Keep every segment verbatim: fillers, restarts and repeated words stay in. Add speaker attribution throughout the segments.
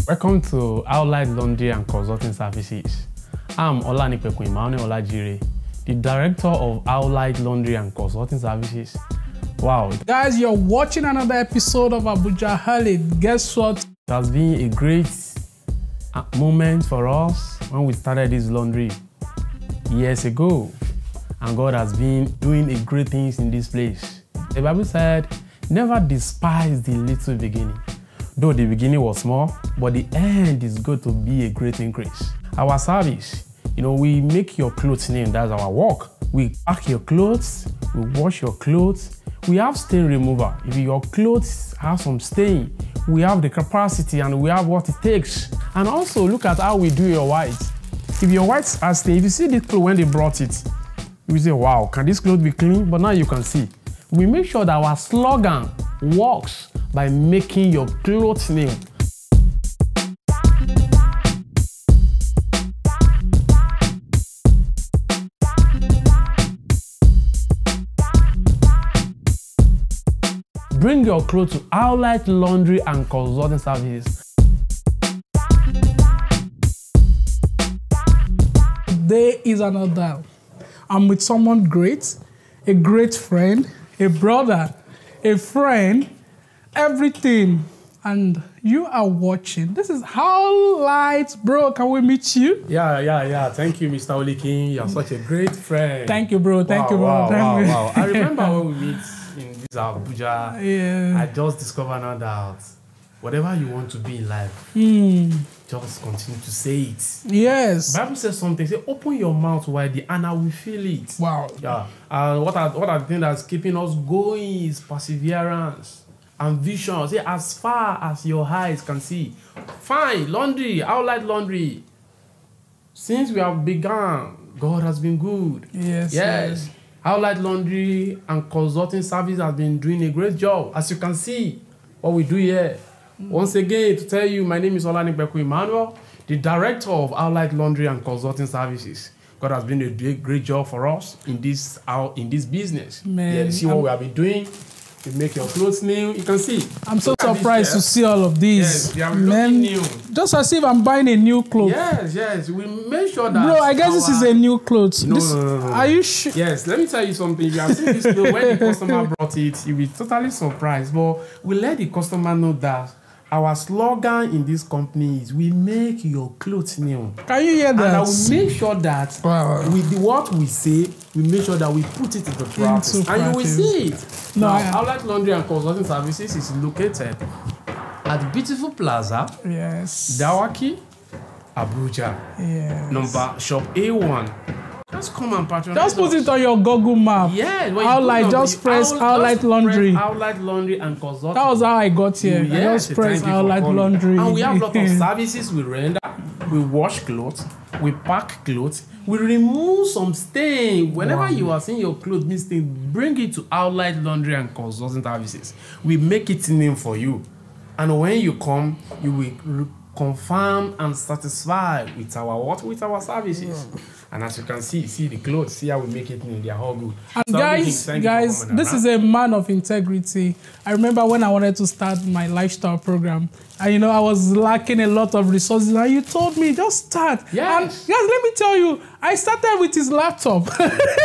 Speaker 1: Welcome to Outlight Laundry and Consulting Services. I'm Olanipeku Emmanuel Olajire, the Director of Outlight Laundry and Consulting Services. Wow.
Speaker 2: Guys, you're watching another episode of Abuja Harlot. Guess what?
Speaker 1: It has been a great moment for us when we started this laundry years ago. And God has been doing a great things in this place. The Bible said, never despise the little beginning. Though the beginning was small, but the end is going to be a great increase. Our service, you know, we make your clothes new. That's our work. We pack your clothes, we wash your clothes. We have stain remover. If your clothes have some stain, we have the capacity and we have what it takes. And also look at how we do your whites. If your whites are stained, if you see this clothes when they brought it, you say, wow, can this clothes be clean? But now you can see. We make sure that our slogan works by making your clothes new. Bring your clothes to Outlight Laundry and Consulting Services.
Speaker 2: There is another. I'm with someone great, a great friend, a brother, a friend, everything. And you are watching. This is Outlight, bro. Can we meet you?
Speaker 1: Yeah, yeah, yeah. Thank you, Mister Olikin. You're such a great friend.
Speaker 2: Thank you, bro. Thank
Speaker 1: wow,
Speaker 2: you, bro.
Speaker 1: Wow,
Speaker 2: Thank
Speaker 1: wow,
Speaker 2: you.
Speaker 1: wow. I remember when we meet in this Abuja.
Speaker 2: Yeah.
Speaker 1: I just discovered now that whatever you want to be in life,
Speaker 2: Mm.
Speaker 1: just continue to say it.
Speaker 2: Yes.
Speaker 1: The Bible says something. Say, open your mouth wide, and I will feel it.
Speaker 2: Wow.
Speaker 1: Yeah. And what are what are the things that's keeping us going is perseverance and vision. Say, as far as your eyes can see. Fine, laundry, Outlight Laundry. Since we have begun, God has been good.
Speaker 2: Yes.
Speaker 1: Yes. Outlight Laundry and Consulting Service has been doing a great job. As you can see, what we do here. Once again, to tell you, my name is Olanipeku Emmanuel, the Director of Outlight Laundry and Consulting Services. God has been a great job for us in this out in this business.
Speaker 2: Man,
Speaker 1: yeah, see what I'm, we have been doing. We make your clothes new. You can see.
Speaker 2: I'm so surprised to see all of these.
Speaker 1: Yes, they are
Speaker 2: Man,
Speaker 1: new.
Speaker 2: just as if I'm buying a new clothes.
Speaker 1: Yes, yes. We make sure that.
Speaker 2: Bro, I guess this is a new clothes.
Speaker 1: No,
Speaker 2: this,
Speaker 1: no, no, no.
Speaker 2: Are you sure?
Speaker 1: Yes, let me tell you something. If you have seen this clothes, when the customer brought it, you'll be totally surprised. But we let the customer know that our slogan in this company is we make your clothes new.
Speaker 2: Can you hear that?
Speaker 1: And I will make sure that
Speaker 2: wow.
Speaker 1: with the, what we say, we make sure that we put it into practice.
Speaker 2: Into
Speaker 1: and
Speaker 2: practice.
Speaker 1: you will see it.
Speaker 2: No,
Speaker 1: now,
Speaker 2: I,
Speaker 1: Outlight Laundry and Consulting Services is located at Beautiful Plaza,
Speaker 2: yes.
Speaker 1: Dawaki, Abuja.
Speaker 2: Yes.
Speaker 1: Number shop A one. Just come and patronize.
Speaker 2: Just put it on your Google map.
Speaker 1: Yeah,
Speaker 2: Outlight, just press Outlight Laundry.
Speaker 1: Outlight Laundry and Consulting.
Speaker 2: That was how I got here.
Speaker 1: Yes,
Speaker 2: I just press Outlight Laundry.
Speaker 1: And we have a lot of services we render. We wash clothes, we pack clothes, we remove some stain. Whenever wow. you are seeing your clothes missing, bring it to Outlight Laundry and Consulting Services. We make it new for you. And when you come, you will confirm and satisfy with our what? With our services. Yeah. And as you can see, see the clothes, see how we make it new. They are all good.
Speaker 2: And
Speaker 1: so
Speaker 2: guys, guys, this is a man of integrity. I remember when I wanted to start my lifestyle program, and you know, I was lacking a lot of resources, and you told me, just start.
Speaker 1: Yes.
Speaker 2: And guys, let me tell you, I started with his laptop.
Speaker 1: What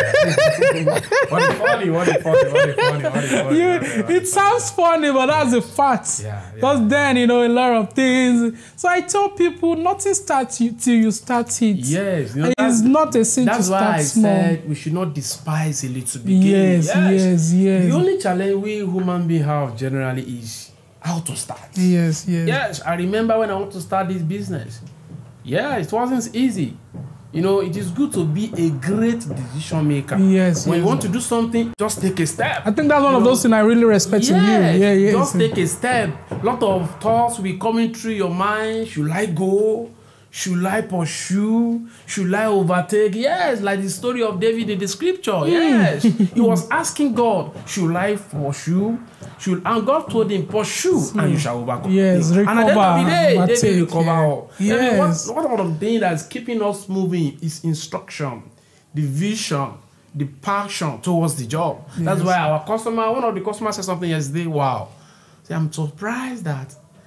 Speaker 1: is funny, what is funny, what is funny, what is funny.
Speaker 2: You,
Speaker 1: what is funny.
Speaker 2: It sounds funny, but that's a fact.
Speaker 1: Yeah, yeah.
Speaker 2: Because then, you know, a lot of things. So I tell people, nothing starts you till you start it.
Speaker 1: Yes. You know,
Speaker 2: it's not a sin to start
Speaker 1: why I
Speaker 2: small.
Speaker 1: said we should not despise a little beginning.
Speaker 2: Yes, yes, yes, yes.
Speaker 1: The only challenge we human beings have generally is how to start.
Speaker 2: Yes, yes.
Speaker 1: Yes, I remember when I want to start this business. Yeah, it wasn't easy. You know, it is good to be a great decision maker.
Speaker 2: Yes.
Speaker 1: When
Speaker 2: yes.
Speaker 1: you want to do something, just take a step.
Speaker 2: I think that's one
Speaker 1: you
Speaker 2: of
Speaker 1: know?
Speaker 2: those things I really respect
Speaker 1: yeah,
Speaker 2: in you. Yeah, yeah.
Speaker 1: Just take a step. A lot of thoughts will be coming through your mind. Should I go? Should I pursue? Should I overtake? Yes, like the story of David in the scripture. Yes. He was asking God, should I pursue? Should and God told him, pursue mm. and you shall overcome.
Speaker 2: Yes, recover.
Speaker 1: And at the end of the day, David recover all.
Speaker 2: Yes.
Speaker 1: What, what of the thing that's keeping us moving is instruction, the vision, the passion towards the job. Yes. That's why our customer, one of the customers said something yesterday. Wow. See, I'm surprised that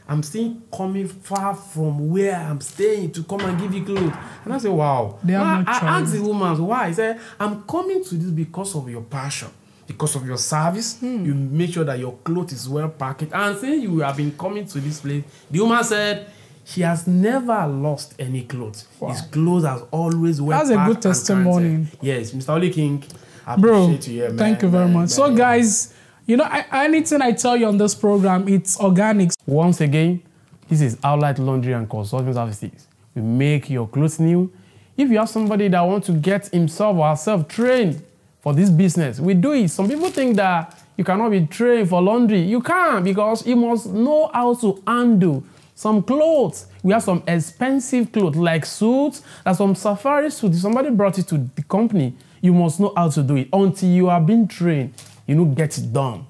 Speaker 1: I'm still coming far from where I'm staying to come and give you clothes. And I said, wow.
Speaker 2: They have
Speaker 1: I,
Speaker 2: no
Speaker 1: I
Speaker 2: choice.
Speaker 1: asked the woman why. I said, I'm coming to this because of your passion, because of your service.
Speaker 2: Hmm.
Speaker 1: You make sure that your clothes is well packaged. And since you have been coming to this place, the woman said she has never lost any clothes.
Speaker 2: Wow.
Speaker 1: His clothes are always well
Speaker 2: That's a
Speaker 1: packed
Speaker 2: good
Speaker 1: and
Speaker 2: testimony.
Speaker 1: counted. Yes, Mister Oli King, I
Speaker 2: Bro,
Speaker 1: appreciate you. Yeah, man,
Speaker 2: thank you very
Speaker 1: man,
Speaker 2: much.
Speaker 1: man,
Speaker 2: So,
Speaker 1: man.
Speaker 2: guys, you know, I, anything I tell you on this program, it's organic.
Speaker 1: Once again, this is Outlight Laundry and Consulting Services. We make your clothes new. If you have somebody that wants to get himself or herself trained for this business, we do it. Some people think that you cannot be trained for laundry. You can, because you must know how to handle some clothes. We have some expensive clothes like suits. There's some safari suits. If somebody brought it to the company, you must know how to do it. Until you are being trained, you know, get it done.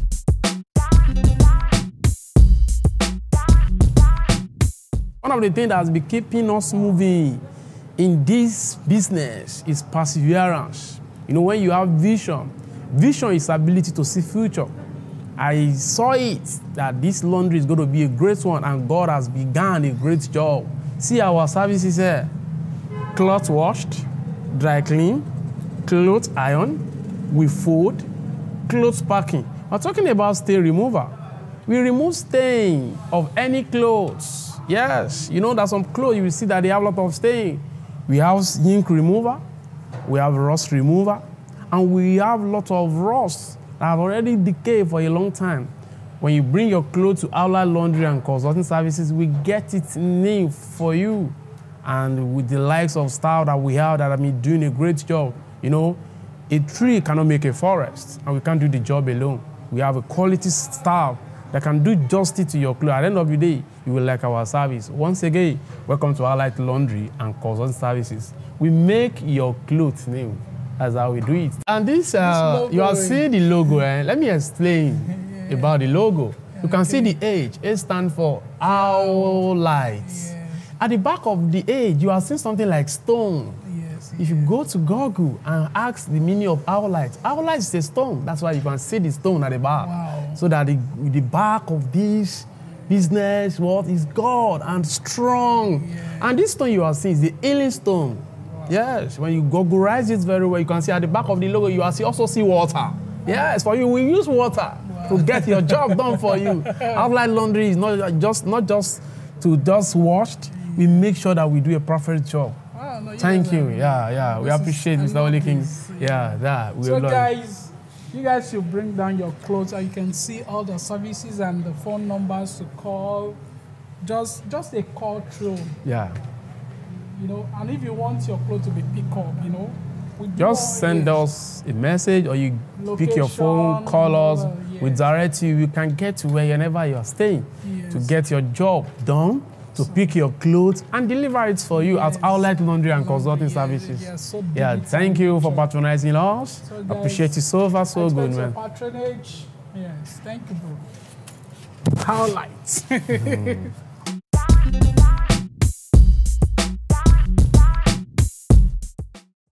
Speaker 1: One of the things that has been keeping us moving in this business is perseverance. You know, when you have vision, vision is ability to see future. I saw it that this laundry is going to be a great one, and God has begun a great job. See our services here: cloth washed, dry clean, clothes iron, we fold, clothes packing. We're talking about stain remover. We remove stain of any clothes. Yes, you know that some clothes you will see that they have a lot of stain. We have ink remover, we have rust remover, and we have a lot of rust that have already decayed for a long time. When you bring your clothes to Outlight Laundry and Consulting Services, we get it new for you. And with the likes of style that we have that have been doing a great job, you know, a tree cannot make a forest, and we can't do the job alone. We have a quality staff that can do justice to your clothes. At the end of the day, you will like our service. Once again, welcome to Outlight Laundry and Consulting Services. We make your clothes new. That's how we do it. And this, uh,
Speaker 2: this
Speaker 1: you are seeing the logo. Eh? Let me explain yeah. about the logo. You can okay. see the H. H stands for Outlight. Yeah. At the back of the H, you are seeing something like stone. Yes, if you go to Google and ask the meaning of Outlight, Outlight is a stone. That's why you can see the stone at the back.
Speaker 2: Wow. So
Speaker 1: that the, the back of this business, what is God and strong. Yeah. And this stone you are seeing is the healing stone. Wow. Yes, when you Googleize it very well, you can see at the back of the logo, you also see water. Yes, for you, we use water wow. to get your job done for you. Outlight Laundry is not just, not just to just wash. We make sure that we do a perfect job. Wow, no, Thank you. you. Yeah, yeah. We appreciate Mister Oli King. Yeah, that. We
Speaker 2: so, guys, you guys should bring down your clothes, and you can see all the services and the phone numbers to call. Just, just a call through.
Speaker 1: Yeah.
Speaker 2: You know, and if you want your clothes to be picked up, you know,
Speaker 1: just send us a message, or you Location, pick your phone, call us. Uh, yes. We direct you. You can get to wherever you are staying yes. to get your job done, to so, pick your clothes and deliver it for you yes. at Outlight Laundry and Consulting yes. Services. Yes. So yeah, thank you for patronizing us. So guys, appreciate you so far, so good, man.
Speaker 2: Patronage. Yes, thank you, bro. Outlight. mm.